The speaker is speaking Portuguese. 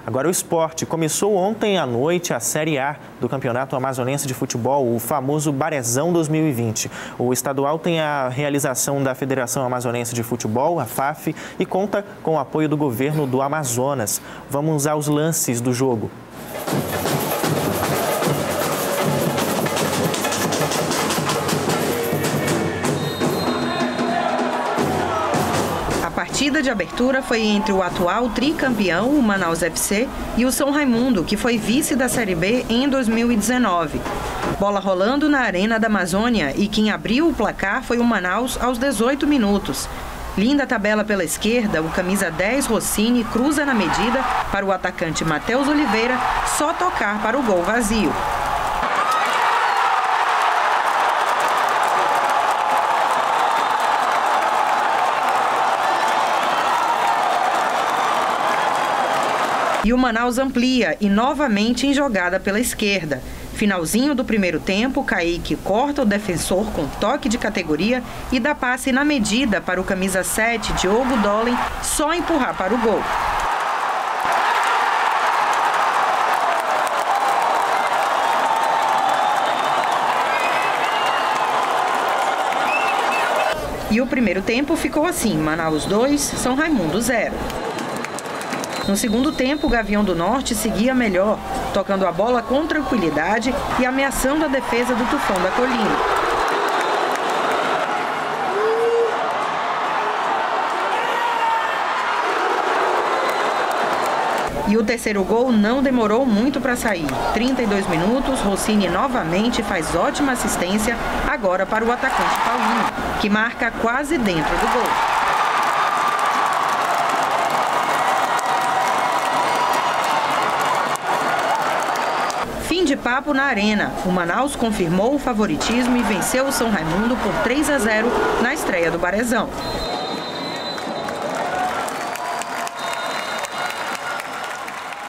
Agora o esporte. Começou ontem à noite a Série A do Campeonato Amazonense de Futebol, o famoso Barezão 2020. O estadual tem a realização da Federação Amazonense de Futebol, a FAF, e conta com o apoio do governo do Amazonas. Vamos aos lances do jogo. A partida de abertura foi entre o atual tricampeão, o Manaus FC, e o São Raimundo, que foi vice da Série B em 2019. Bola rolando na Arena da Amazônia e quem abriu o placar foi o Manaus aos 18 minutos. Linda tabela pela esquerda, o camisa 10 Rossini cruza na medida para o atacante Matheus Oliveira só tocar para o gol vazio. E o Manaus amplia e novamente em jogada pela esquerda. Finalzinho do primeiro tempo, Kaique corta o defensor com toque de categoria e dá passe na medida para o camisa 7, Diogo Dolen, só empurrar para o gol. E o primeiro tempo ficou assim, Manaus 2, São Raimundo 0. No segundo tempo, o Gavião do Norte seguia melhor, tocando a bola com tranquilidade e ameaçando a defesa do Tufão da Colina. E o terceiro gol não demorou muito para sair. 32 minutos, Rossini novamente faz ótima assistência, agora para o atacante Paulinho, que marca quase dentro do gol. Fim de papo na Arena. O Manaus confirmou o favoritismo e venceu o São Raimundo por 3-0 na estreia do Barezão.